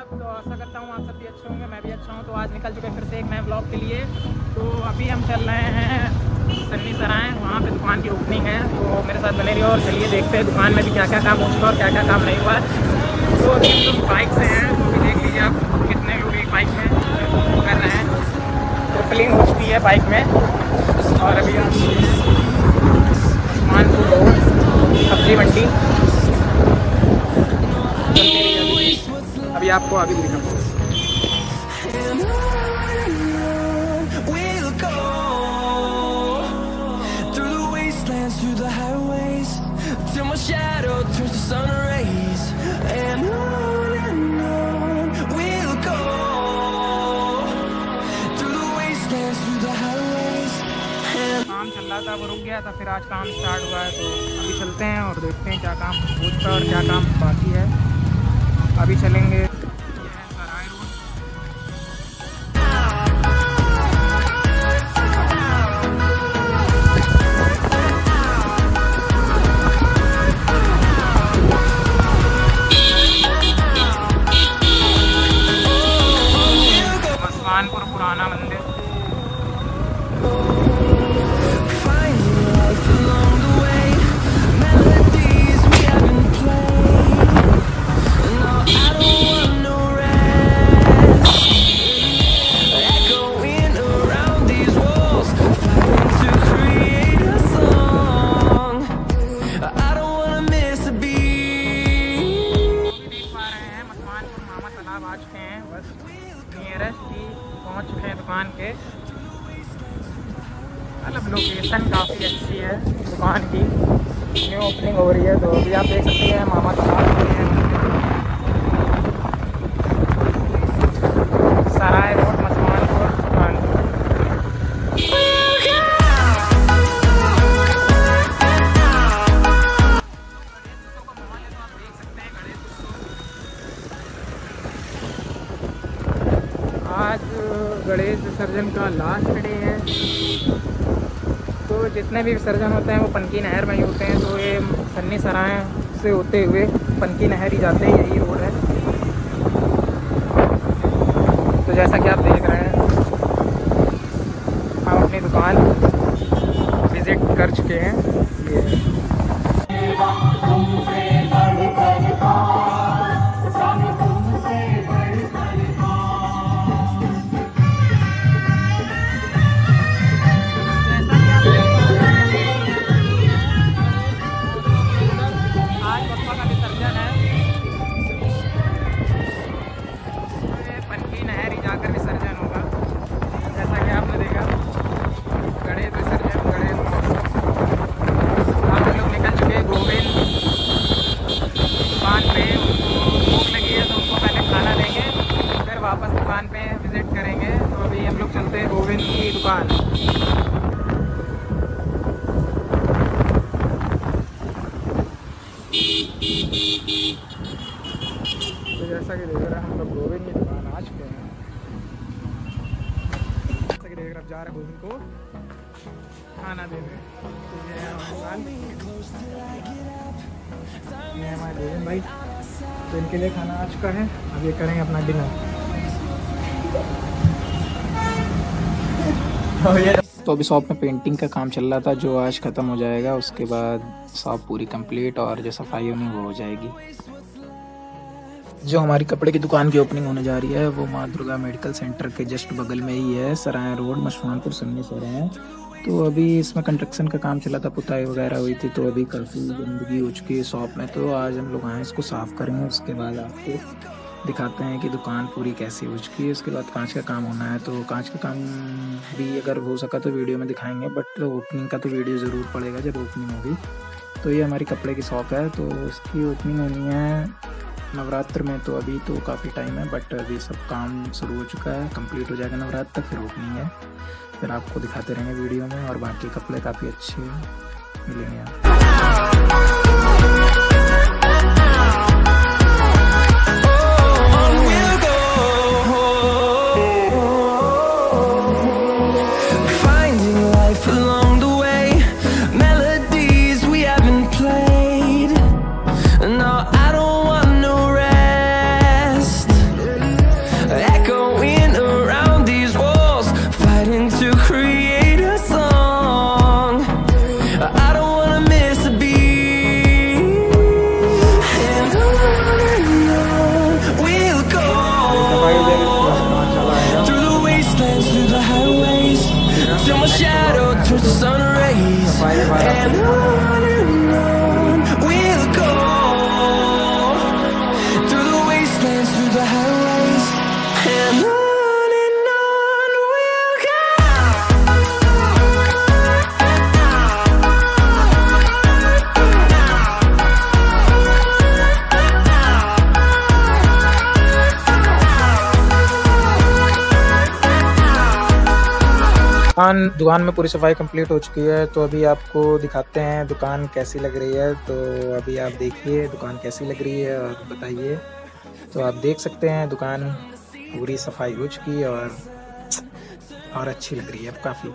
सब। तो आशा करता हूँ आप सब भी अच्छे होंगे, मैं भी अच्छा हूँ। तो आज निकल चुके फिर से एक नए ब्लॉग के लिए। तो अभी हम चल रहे हैं सन्नी सराय, वहाँ पे दुकान की ओपनिंग है। तो मेरे साथ बने रहिए और चलिए देखते हैं दुकान में भी क्या क्या काम हो चुका और क्या क्या काम नहीं हुआ है। तो अभी हम लोग बाइक से हैं, तो अभी देख लीजिए आप कितने लोग एक बाइक में कर रहे हैं। ट्रिपलिंग हो चुकी है बाइक में। और अभी हम मानपुर रोड सब्जी मंडी, अभी आपको आगे दिखाऊंगा। काम चल रहा था वो रुक गया था, फिर आज काम स्टार्ट हुआ है। तो अभी चलते हैं और देखते हैं क्या काम हो चुका है और क्या काम बाकी है। अभी चलेंगे सराय रोड। मस्तानपुर पुराना मंदिर। आ चुके हैं, बस नियरेस्ट ही पहुंच चुके हैं दुकान के। मतलब लोकेशन काफ़ी अच्छी है दुकान की, न्यू ओपनिंग हो रही है। तो अभी आप देख सकते हैं मामा तालाब सराय रोड मस्तानपुर दुकान। आज गणेश विसर्जन का लास्ट डे है। तो जितने भी विसर्जन होते हैं वो पनकी नहर में ही होते हैं। तो ये सन्नी सराय से होते हुए पनकी नहर ही जाते हैं, यही रोड है। तो जैसा कि आप देख रहे हैं हम अपनी दुकान विज़िट कर चुके हैं। ये वापस दुकान पे विज़िट करेंगे। तो अभी हम लोग चलते हैं गोविंद की दुकान। तो जैसा कि देख रहे हैं हम लोग गोविंद की दुकान आ चुके हैं। जैसा कि देख रहे हैं जा रहे हैं गोविंद को खाना देने। तो ये है हमारी दुकान, ये हमारे गोविंद भाई। तो इनके लिए खाना आ चुका है, अब ये करेंगे अपना डिनर। तो अभी शॉप में पेंटिंग का काम चल रहा था जो आज ख़त्म हो जाएगा। उसके बाद शॉप पूरी कंप्लीट और जो सफाई होनी वो हो जाएगी। जो हमारी कपड़े की दुकान की ओपनिंग होने जा रही है वो माँ दुर्गा मेडिकल सेंटर के जस्ट बगल में ही है, सराय रोड मस्तानपुर सन्नी सराय। तो अभी इसमें कंस्ट्रक्शन का काम चला था, पुताई वगैरह हुई थी। तो अभी काफ़ी गंदगी हो चुकी है शॉप में। तो आज हम लोग आए इसको साफ़ करेंगे। उसके बाद आपको दिखाते हैं कि दुकान पूरी कैसी हो चुकी है। उसके बाद कांच का काम होना है। तो कांच का काम भी अगर हो सका तो वीडियो में दिखाएंगे, बट ओपनिंग का तो वीडियो ज़रूर पड़ेगा जब ओपनिंग होगी। तो ये हमारी कपड़े की शॉप है। तो उसकी ओपनिंग होनी है नवरात्र में। तो अभी तो काफ़ी टाइम है, बट अभी सब काम शुरू हो चुका है, कंप्लीट हो जाएगा नवरात्र तक, फिर ओपनिंग है। फिर आपको दिखाते रहेंगे वीडियो में। और बाकी कपड़े काफ़ी अच्छे मिलेंगे आपको। दुकान में पूरी सफाई कंप्लीट हो चुकी है। तो अभी आपको दिखाते हैं दुकान कैसी लग रही है। तो अभी आप देखिए दुकान कैसी लग रही है और बताइए। तो आप देख सकते हैं दुकान पूरी सफाई हो चुकी है और अच्छी लग रही है अब काफ़ी।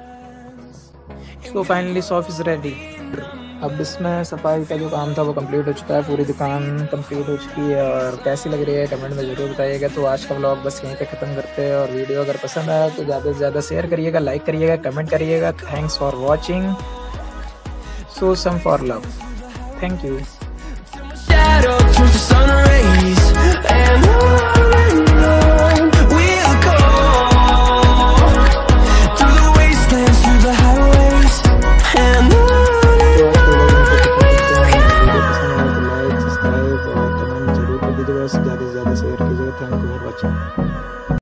तो फाइनली शॉप इज़ रेडी। अब इसमें सफाई का जो काम था वो कंप्लीट हो चुका है, पूरी दुकान कंप्लीट हो चुकी है। और कैसी लग रही है कमेंट में ज़रूर बताइएगा। तो आज का व्लॉग बस यहीं पे ख़त्म करते हैं। और वीडियो अगर पसंद आया तो ज़्यादा से ज़्यादा शेयर करिएगा, लाइक करिएगा, कमेंट करिएगा। Thanks for watching, show some for love. Thank you.